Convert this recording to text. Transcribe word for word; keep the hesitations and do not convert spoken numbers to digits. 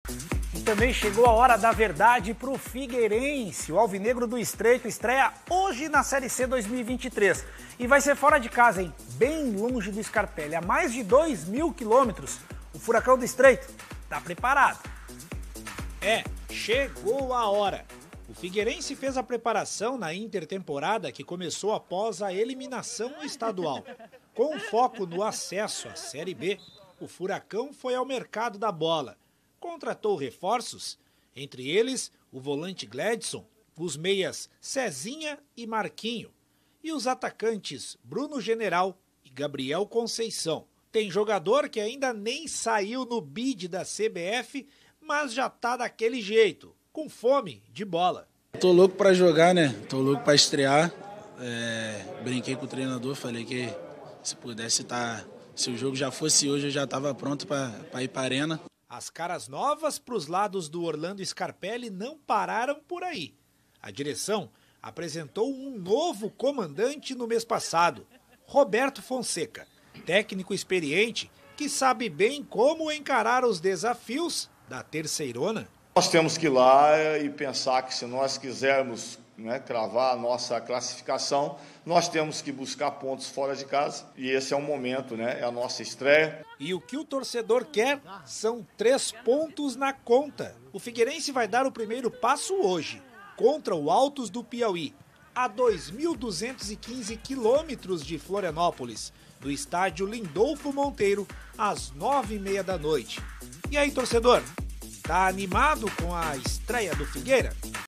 E também chegou a hora da verdade para o Figueirense. O Alvinegro do Estreito estreia hoje na Série C dois mil e vinte e três. E vai ser fora de casa, hein? Bem longe do Scarpelli, a mais de dois mil quilômetros. O Furacão do Estreito está preparado. É, chegou a hora. O Figueirense fez a preparação na intertemporada que começou após a eliminação estadual. Com foco no acesso à Série B, o Furacão foi ao mercado da bola. Contratou reforços, entre eles o volante Gledson, os meias Cezinha e Marquinho, e os atacantes Bruno General e Gabriel Conceição. Tem jogador que ainda nem saiu no bid da C B F, mas já tá daquele jeito, com fome de bola. Tô louco pra jogar, né? Tô louco pra estrear. É, brinquei com o treinador, falei que se pudesse estar... Tá, se o jogo já fosse hoje, eu já tava pronto pra, pra ir pra arena. As caras novas para os lados do Orlando Scarpelli não pararam por aí. A direção apresentou um novo comandante no mês passado, Roberto Fonseca, técnico experiente que sabe bem como encarar os desafios da terceirona. Nós temos que ir lá e pensar que se nós quisermos, né, cravar a nossa classificação, nós temos que buscar pontos fora de casa e esse é o momento, né, é a nossa estreia. E o que o torcedor quer são três pontos na conta. O Figueirense vai dar o primeiro passo hoje, contra o Altos do Piauí, a dois mil duzentos e quinze quilômetros de Florianópolis, no estádio Lindolfo Monteiro, às nove e meia da noite. E aí, torcedor, tá animado com a estreia do Figueira?